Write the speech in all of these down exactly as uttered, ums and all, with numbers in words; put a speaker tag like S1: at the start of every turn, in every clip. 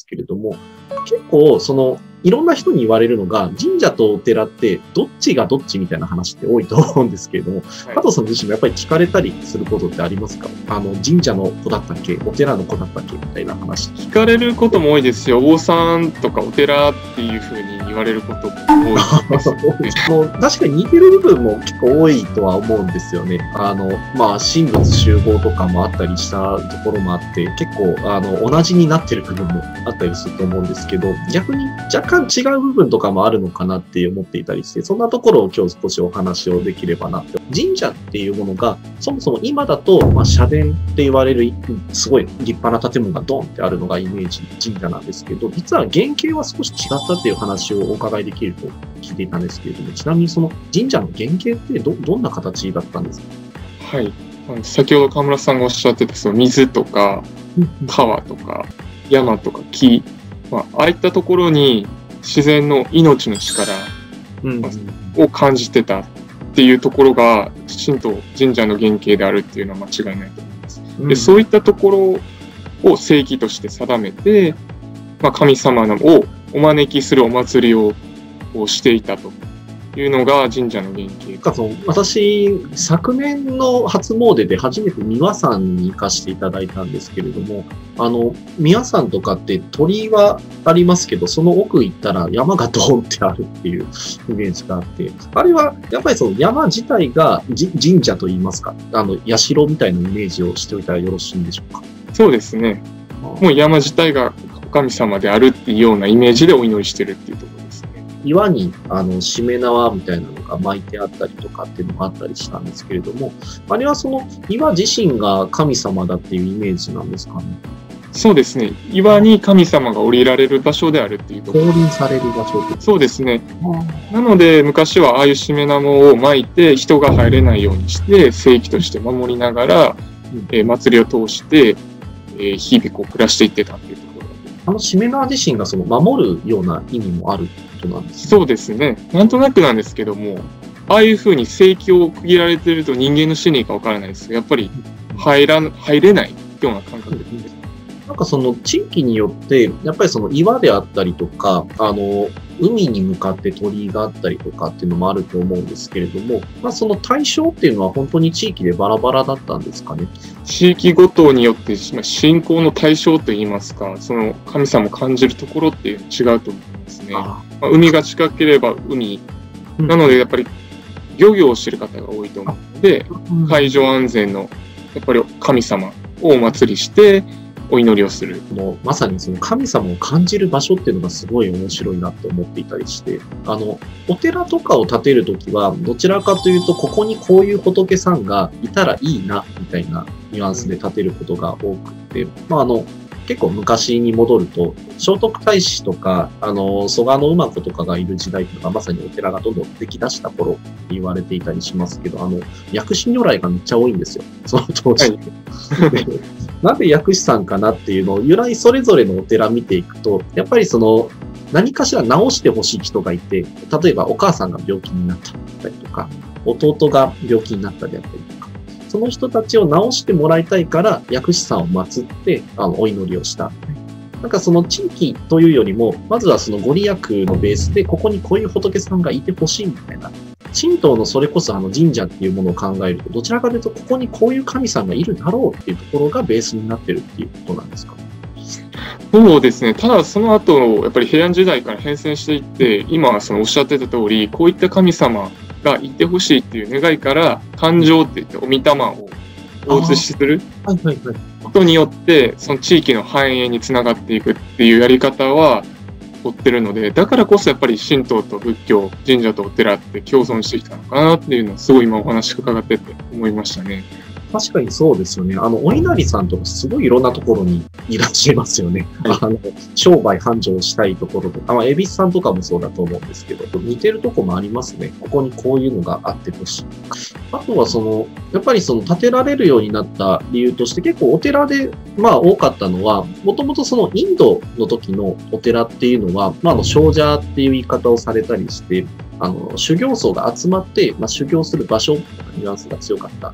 S1: けれども、結構、その、いろんな人に言われるのが、神社とお寺ってどっちがどっちみたいな話って多いと思うんですけれども、はい、加藤さん自身もやっぱり聞かれたりすることってありますか？あの、神社の子だったっけ？お寺の子だったっけ？みたいな話。
S2: 聞かれることも多いですよ。お坊さんとかお寺っていうふうに言われることも多いです、ね。
S1: もう確かに似てる部分も結構多いとは思うんですよね。あの、まあ、神仏集合とかもあったりしたところもあって、結構、あの、同じになってる部分もあったりすると思うんですけど、逆に若干違う部分とかもあるのかなって思っていたりして、そんなところを今日少しお話をできればなって。神社っていうものが、そもそも今だと、まあ、社殿って言われる、すごい立派な建物がドンってあるのがイメージ神社なんですけど、実は原型は少し違ったっていう話をお伺いできると聞いていたんですけれども、ちなみにその神社の原型ってど、どんな形だったんですか？
S2: はい。先ほど河村さんがおっしゃってた、その水とか、川とか、山とか木、まあ、ああいったところに自然の命の力を感じてたっていうところが、神道、神社の原型であるっていうのは間違いないと思います。で、そういったところを聖域として定めて、まあ、神様をお招きするお祭りをしていたというのが神社の原型。
S1: その私、昨年の初詣で初めて三輪山に行かせていただいたんですけれども、あの、三輪山とかって鳥居はありますけど、その奥行ったら山がドーンってあるっていうイメージがあって、あれはやっぱりその山自体が神社といいますか、あの、社みたいなイメージをしておいたらよろしいんでしょうか？
S2: そうですね。もう山自体が神様であるっていうようなイメージでお祈りしてるっていうところですね。
S1: 岩に、あの、しめ縄みたいなのが巻いてあったりとかっていうのがあったりしたんですけれども、あれはその岩自身が神様だっていうイメージなんですかね？
S2: そうですね。岩に神様が降りられる場所であるっていうところ。
S1: 降臨される場所って。
S2: そうですね。なので、昔はああいうしめ縄を巻いて人が入れないようにして、聖域として守りながら、えー、祭りを通して、えー、日々こう暮らしていってたっていうところ。
S1: あのしめ縄自身がその守るような意味もあることなんですか？
S2: そうですね。なんとなくなんですけども、ああいうふうに聖域を区切られてると人間の心理かわからないですけど、やっぱり入ら入れないような感覚です。
S1: なんかその地域によって、やっぱりその岩であったりとか、あの、海に向かって鳥居があったりとかっていうのもあると思うんですけれども、まあその対象っていうのは本当に地域でバラバラだったんですかね？
S2: 地域ごとによって信仰の対象といいますか、その神様を感じるところっていうの違うと思いますね。あまあ、海が近ければ海。なのでやっぱり漁業をしている方が多いと思うので、海上安全のやっぱり神様をお祭りして、お祈りをする。
S1: もうまさにその神様を感じる場所っていうのがすごい面白いなって思っていたりして、あの、お寺とかを建てるときは、どちらかというと、ここにこういう仏さんがいたらいいな、みたいなニュアンスで建てることが多くて、まああの、結構昔に戻ると、聖徳太子とか、あの、蘇我馬子とかがいる時代というのがまさにお寺がどんどんでき出した頃って言われていたりしますけど、あの、薬師如来がめっちゃ多いんですよ。その当時。はいなんで薬師さんかなっていうのを由来それぞれのお寺見ていくと、やっぱりその何かしら治してほしい人がいて、例えばお母さんが病気になったりとか、弟が病気になったりだったりとか、その人たちを治してもらいたいから薬師さんを祀ってあのお祈りをした。なんかその地域というよりも、まずはそのご利益のベースでここにこういう仏さんがいてほしいみたいな。神道のそれこそあの神社っていうものを考えると、どちらかというとここにこういう神さんがいるだろうっていうところがベースになってるっていうことなんですか？
S2: そうですね。ただその後、やっぱり平安時代から変遷していって、今そのおっしゃってた通り、こういった神様がいてほしいっていう願いから、誕生って言ってお御霊をお移しすることによって、その地域の繁栄につながっていくっていうやり方は、追ってるので、だからこそやっぱり神道と仏教、神社とお寺って共存してきたのかなっていうのをすごい今お話伺ってて思いましたね。
S1: 確かにそうですよね。あの、お稲荷さんとかすごいいろんなところにいらっしゃいますよね。はい、あの、商売繁盛したいところとか、まあ、恵比寿さんとかもそうだと思うんですけど、似てるとこもありますね。ここにこういうのがあってほしい。あとはその、やっぱりその建てられるようになった理由として結構お寺で、まあ多かったのは、もともとそのインドの時のお寺っていうのは、まああの、精舎っていう言い方をされたりして、あの、修行僧が集まって、まあ修行する場所とかニュアンスが強かった。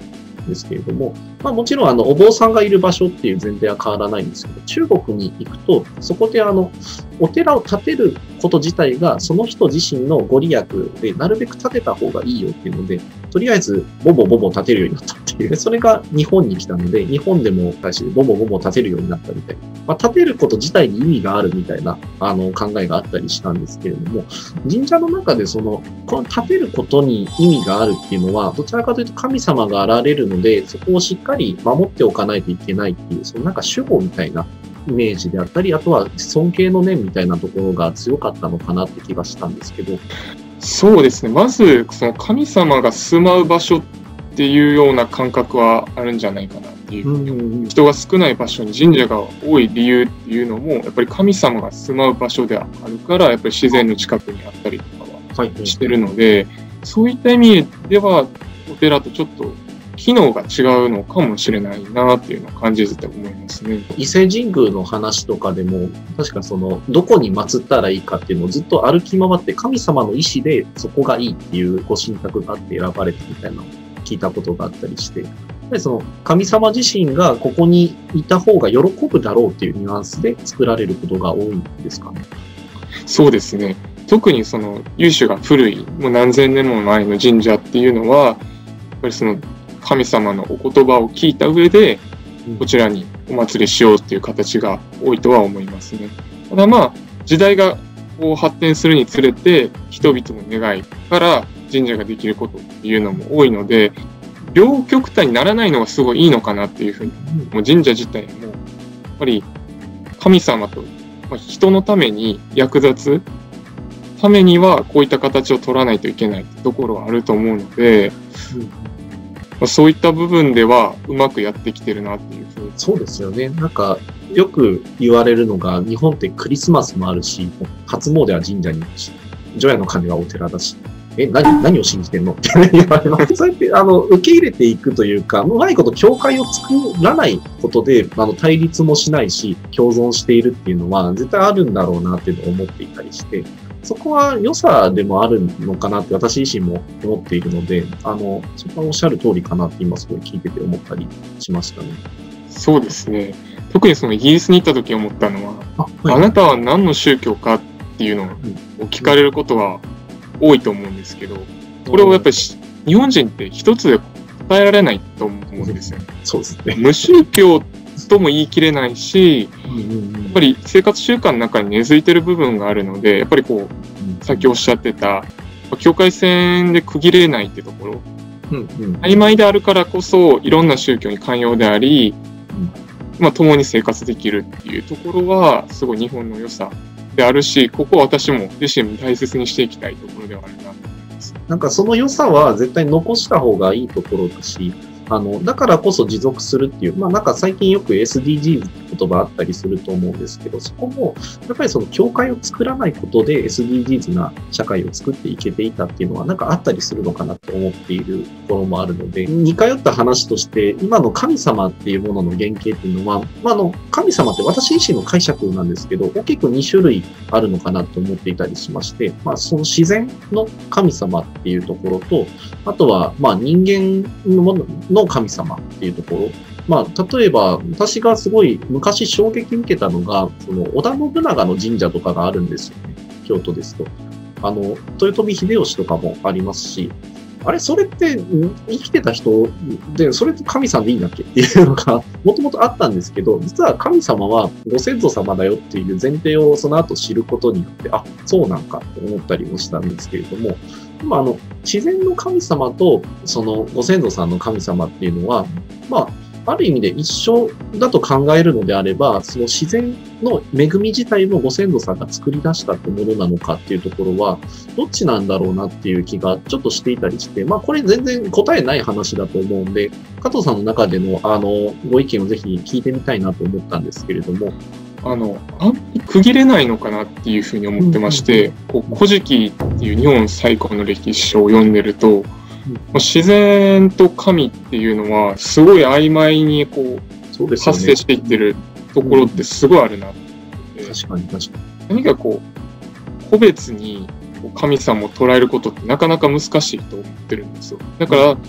S1: ですけれども、まあもちろんあのお坊さんがいる場所っていう前提は変わらないんですけど、中国に行くと、そこであの、お寺を建てること自体がその人自身のご利益で、なるべく建てた方がいいよっていうので、とりあえずボボボボ建てるようになったっていう、それが日本に来たので、日本でも大しボボボボ建てるようになったみたいな。まあ建てること自体に意味があるみたいなあの考えがあったりしたんですけれども、神社の中でその、この建てることに意味があるっていうのは、どちらかというと神様が現れるので、そこをしっかり守っておかないといけないっていう、そのなんか守護みたいなイメージであったり、あとは尊敬の念みたいなところが強かったのかなって気がしたんですけど。
S2: そうですね。まず、その神様が住まう場所っていうような感覚はあるんじゃないかなっていう。うんうん、人が少ない場所に神社が多い理由っていうのも、やっぱり神様が住まう場所であるから、やっぱり自然の近くにあったりとかはしてるので、はい、そういった意味では、お寺とちょっと機能が違うのかもしれないなっていうのを感じて思いますね。
S1: 伊勢神宮の話とかでも、確かその、どこに祀ったらいいかっていうのをずっと歩き回って、神様の意志でそこがいいっていうご神託があって選ばれたみたいなのを聞いたことがあったりして、やっぱりその、神様自身がここにいた方が喜ぶだろうっていうニュアンスで作られることが多いんですかね。
S2: そうですね。特にその、由緒が古い、もう何千年も前の神社っていうのは、やっぱりその、神様のお言葉を聞いた上で、こちらにお祭りしようっていう形が多いとは思いますね。ただまあ、時代がこう発展するにつれて、人々の願いから神社ができることっていうのも多いので、両極端にならないのがすごいいいのかなっていうふうに、もう神社自体も、やっぱり神様と人のために役立つためには、こういった形を取らないといけないってところはあると思うので、そういった部分ではうまくやってきてるなっていうふうに。
S1: そうですよね。なんか、よく言われるのが、日本ってクリスマスもあるし、初詣は神社に行くし、除夜の鐘はお寺だし、え、何、何を信じてんのって言われます。そうやって、あの、受け入れていくというか、うまいこと教会を作らないことで、あの、対立もしないし、共存しているっていうのは、絶対あるんだろうなっていうのを思っていたりして、そこは良さでもあるのかなって私自身も思っているので、あの、そこはおっしゃる通りかなって今すごい聞いてて思ったりしましたね。
S2: そうですね。特にそのイギリスに行った時思ったのは、あ、はい、あなたは何の宗教かっていうのを聞かれることは多いと思うんですけど、これをやっぱり日本人って一つで答えられないと思うんですよね。
S1: そうですね。
S2: 無宗教とも言い切れないし、やっぱり生活習慣の中に根付いてる部分があるので、やっぱりこう、さっきおっしゃってた、境界線で区切れないってところ、うんうん、曖昧であるからこそ、いろんな宗教に寛容であり、うん、まあ、共に生活できるっていうところは、すごい日本の良さであるし、ここは私も自身も大切にしていきたいところではあるなと思います。
S1: なんかその良さは絶対残した方がいいところだし、あの、だからこそ持続するっていう、まあなんか最近よく エスディージーズ って言葉あったりすると思うんですけど、そこも、やっぱりその教会を作らないことで エスディージーズ な社会を作っていけていたっていうのはなんかあったりするのかなと思っているところもあるので、似通った話として、今の神様っていうものの原型っていうのは、まああの、神様って私自身の解釈なんですけど、大きくに種類あるのかなと思っていたりしまして、まあその自然の神様っていうところと、あとはまあ人間のものの神様っていうところ。まあ、例えば、私がすごい昔衝撃受けたのが、その、織田信長の神社とかがあるんですよね。京都ですと。あの、豊臣秀吉とかもありますし、あれ、それって、生きてた人で、それって神さんでいいんだっけっていうのが、もともとあったんですけど、実は神様はご先祖様だよっていう前提をその後知ることによって、あ、そうなんかって思ったりもしたんですけれども、まあ、あの、自然の神様と、その、ご先祖さんの神様っていうのは、まあ、ある意味で一緒だと考えるのであれば、その自然の恵み自体もご先祖さんが作り出したってものなのかっていうところは、どっちなんだろうなっていう気がちょっとしていたりして、まあこれ全然答えない話だと思うんで、加藤さんの中でのあの、ご意見をぜひ聞いてみたいなと思ったんですけれども。
S2: あの、あんまり区切れないのかなっていうふうに思ってまして、こう、古事記っていう日本最古の歴史書を読んでると、自然と神っていうのはすごい曖昧にこうそうです、ね、発生していってるところってすごいあるなって、
S1: うん、確かに確かに
S2: 何かこう個別に神様を捉えることってなかなか難しいと思ってるんですよ。だから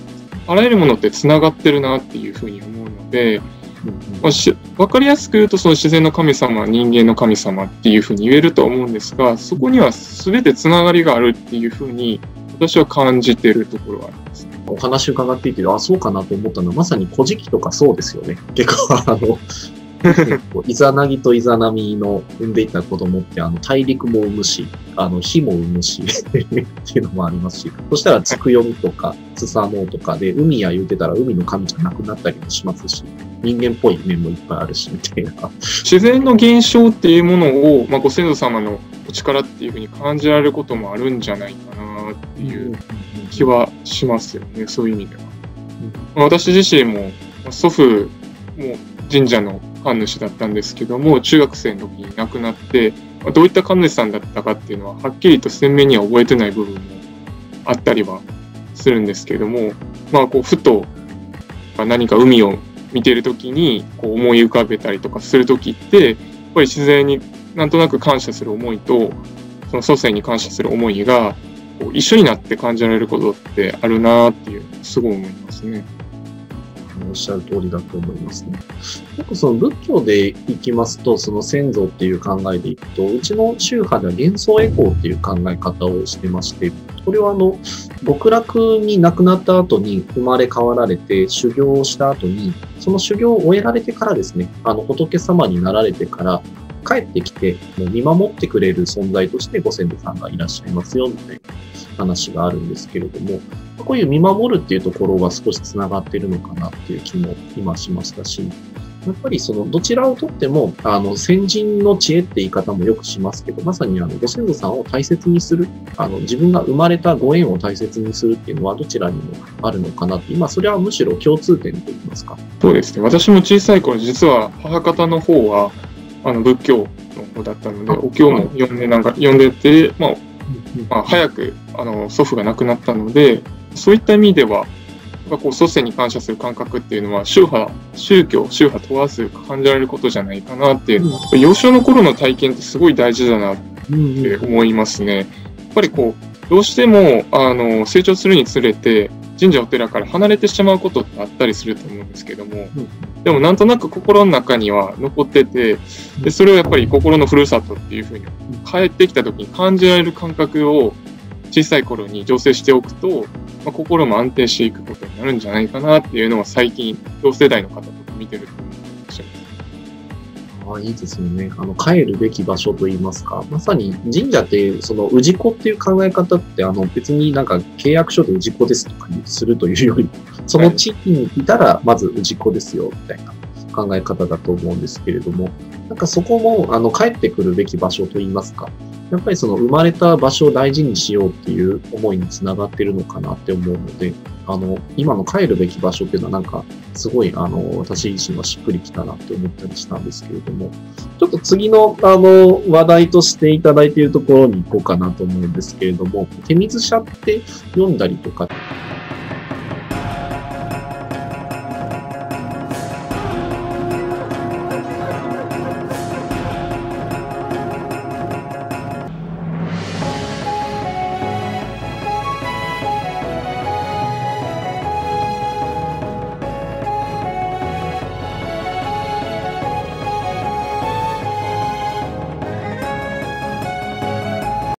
S2: あらゆるものってつながってるなっていうふうに思うので、まあ、し分かりやすく言うとその自然の神様は人間の神様っていうふうに言えると思うんですが、そこには全てつながりがあるっていうふうに私は感じているところはあります。
S1: お話伺っていて、あ、そうかなと思ったのは、まさに古事記とかそうですよね。結構、あの、イザナギとイザナミの産んでいた子供って、あの、大陸も産むし、あの、火も産むし、っていうのもありますし、そしたら、つくよみとか、スサノオとかで、海や言うてたら海の神じゃなくなったりもしますし、人間っぽい面もいっぱいあるし、みたいな。
S2: 自然の現象っていうものを、まあ、ご先祖様のお力っていうふうに感じられることもあるんじゃないかなっていう気はしますよね、そういう意味では。うん、私自身も、祖父も神社の神主だったんですけども、中学生の時に亡くなって、どういった神主さんだったかっていうのは、はっきりと鮮明には覚えてない部分もあったりはするんですけども、まあ、こう、ふと何か海を見ている時にこう思い浮かべたりとかする時って、やっぱり自然になんとなく感謝する思いと、その祖先に感謝する思いがこう一緒になって感じられることってあるなっていう、すごい思いますね。
S1: おっしゃる通りだと思いますね。結構その仏教でいきますと、その先祖っていう考えでいくと、うちの宗派では幻想回向っていう考え方をしてまして、これはあの、極楽に亡くなった後に生まれ変わられて修行をした後に、その修行を終えられてからですね、あの仏様になられてから帰ってきて、もう見守ってくれる存在としてご先祖さんがいらっしゃいますよ、みたいな話があるんですけれども、こういう見守るっていうところが少しつながっているのかなっていう気も今しましたし、やっぱりそのどちらをとっても、あの先人の知恵って言い方もよくしますけど、まさにあのご先祖さんを大切にする、あの自分が生まれたご縁を大切にするっていうのはどちらにもあるのかなって、今それはむしろ共通点と言いますか。
S2: そうですね。私も小さい頃、実は母方の方はあの仏教の方だったので、お経も読んでなんか読んでて、まあ、まあ、早くあの祖父が亡くなったので、そういった意味では、こう祖先に感謝する感覚っていうのは宗派、宗教、宗派問わず感じられることじゃないかなっていう、うん、幼少の頃の体験ってすごい大事だなって思いますね。やっぱりこう、どうしてもあの成長するにつれて神社お寺から離れてしまうことってあったりすると思うんですけども、うん、でもなんとなく心の中には残ってて、でそれをやっぱり心のふるさとっていうふうに帰ってきた時に感じられる感覚を小さい頃に醸成しておくと、まあ、心も安定していくことになるんじゃないかなっていうのは最近同世代の方とか見てると思ってらっしゃいます。
S1: ああ、いいですよね。あの帰るべき場所といいますか、まさに神社ってその氏子っていう考え方って、あの別になんか契約書で氏子ですとかにするというより、その地域にいたらまず氏子ですよみたいな考え方だと思うんですけれども、なんかそこもあの帰ってくるべき場所といいますか、やっぱりその生まれた場所を大事にしようっていう思いにつながってるのかなって思うので、あの、今の帰るべき場所っていうのはなんか、すごい、あの、私自身はしっくりきたなって思ったりしたんですけれども、ちょっと次の、あの、話題としていただいているところに行こうかなと思うんですけれども、手水舎って読んだりとか、